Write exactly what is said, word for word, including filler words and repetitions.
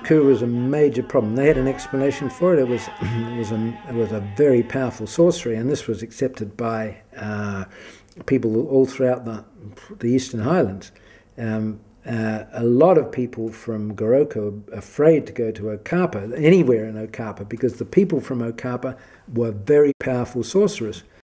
Kuru was a major problem. They had an explanation for it. It was it was a it was a very powerful sorcery, and this was accepted by uh, people all throughout the the Eastern Highlands. Um, uh, a lot of people from Goroka were afraid to go to Okapa, anywhere in Okapa, because the people from Okapa were very powerful sorcerers.